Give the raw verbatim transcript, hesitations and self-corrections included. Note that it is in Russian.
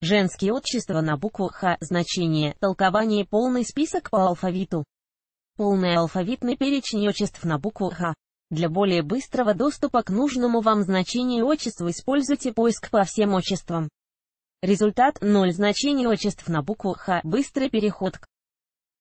Женские отчества на букву Х. Значение. Толкование. Полный список по алфавиту. Полный алфавитный перечень отчеств на букву Х. Для более быстрого доступа к нужному вам значению отчеству используйте поиск по всем отчествам. Результат ноль. Значение отчеств на букву Х. Быстрый переход к